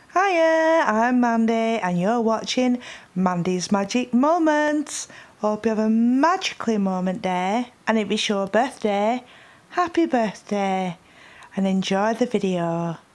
Hiya, I'm Mandy and you're watching Mandy's Magic Moments. Hope you have a magically moment day, and if it's your birthday, happy birthday and enjoy the video.